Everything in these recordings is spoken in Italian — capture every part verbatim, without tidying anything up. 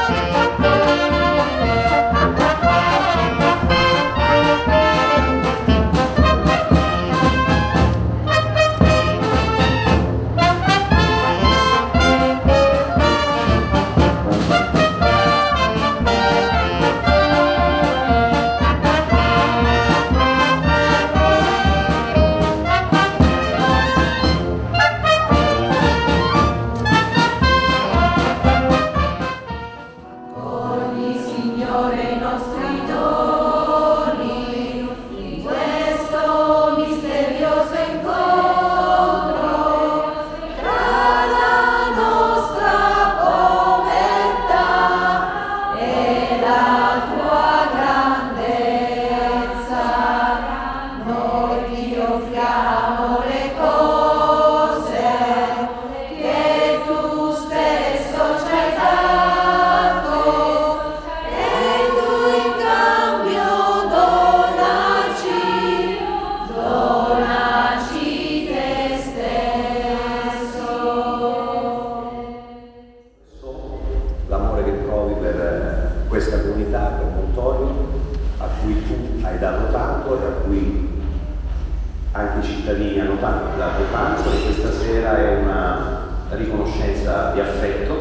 questa comunità, per Montorio, a cui tu hai dato tanto e a cui anche i cittadini hanno tanto, dato tanto, e questa sera è una riconoscenza di affetto,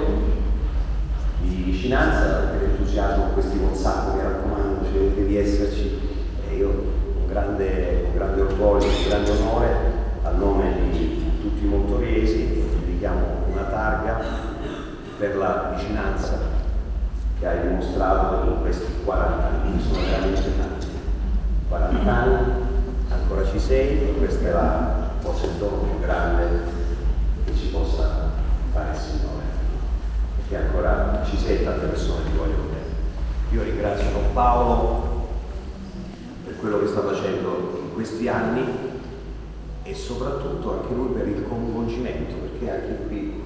di vicinanza, per l'entusiasmo di questi WhatsApp che raccomando, scegliete di esserci, e io un grande, un grande orgoglio, un grande onore a nome di tutti i montoriesi dedichiamo una targa per la vicinanza che hai dimostrato in questi quaranta anni, sono veramente tanti, quaranta anni, ancora ci sei, e questo è la, forse il dono più grande che ci possa fare il Signore, perché ancora ci sei e tante persone ti vogliono bene. Io ringrazio Don Paolo per quello che sta facendo in questi anni e soprattutto anche lui per il coinvolgimento, perché anche qui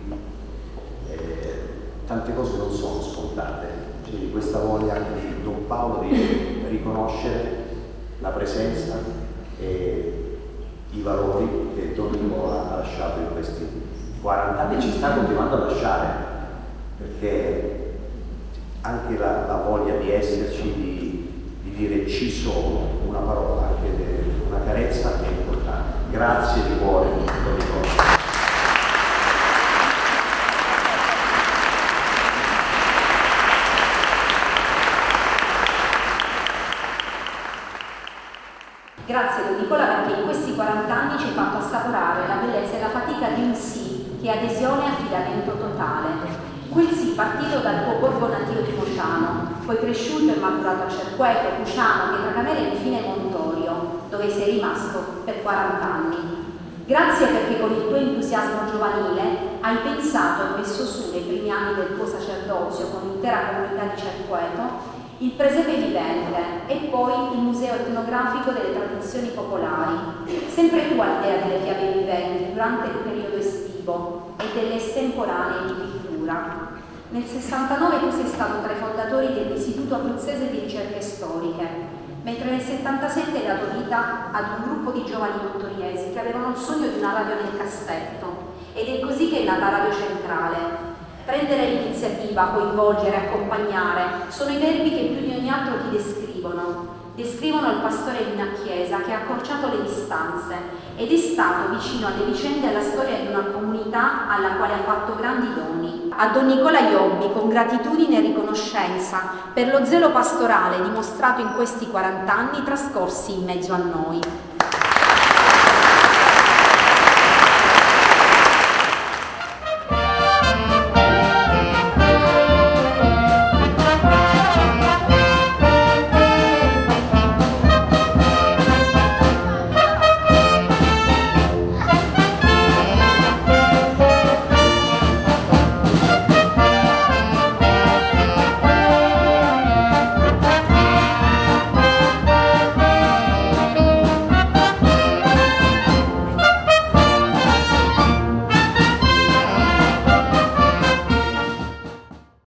eh, tante cose non sono scontate. Quindi questa voglia di Don Paolo di riconoscere la presenza e i valori che Don Nicola ha lasciato in questi quaranta anni e ci sta continuando a lasciare, perché anche la, la voglia di esserci, di, di dire ci sono, una parola, anche de, una carezza è importante. Grazie di cuore, Don Nicola. Grazie Don Nicola, perché in questi quaranta anni ci hai fatto assaporare la bellezza e la fatica di un sì, che è adesione e affidamento totale. Quel sì partito dal tuo borgo natio di Mosciano, poi cresciuto e maturato a Cerqueto, Cusciano, Pietracamere e infine Montorio, dove sei rimasto per quaranta anni. Grazie perché con il tuo entusiasmo giovanile hai pensato e messo su nei primi anni del tuo sacerdozio con l'intera comunità di Cerqueto il presepe vivente e poi il museo etnografico delle tradizioni popolari, sempre tu all'idea delle fiabe viventi durante il periodo estivo e delle estemporanee di pittura. Nel sessantanove tu sei stato tra i fondatori dell'Istituto Abruzzese di Ricerche Storiche, mentre nel settantasette hai dato vita ad un gruppo di giovani montoriesi che avevano il sogno di una radio nel cassetto, ed è così che è nata Radio Centrale. Prendere l'iniziativa, coinvolgere, accompagnare, sono i verbi che più di ogni altro ti descrivono. Descrivono il pastore di una chiesa che ha accorciato le distanze ed è stato vicino alle vicende e alla storia di una comunità alla quale ha fatto grandi doni. A Don Nicola Iobbi, con gratitudine e riconoscenza per lo zelo pastorale dimostrato in questi quaranta anni trascorsi in mezzo a noi.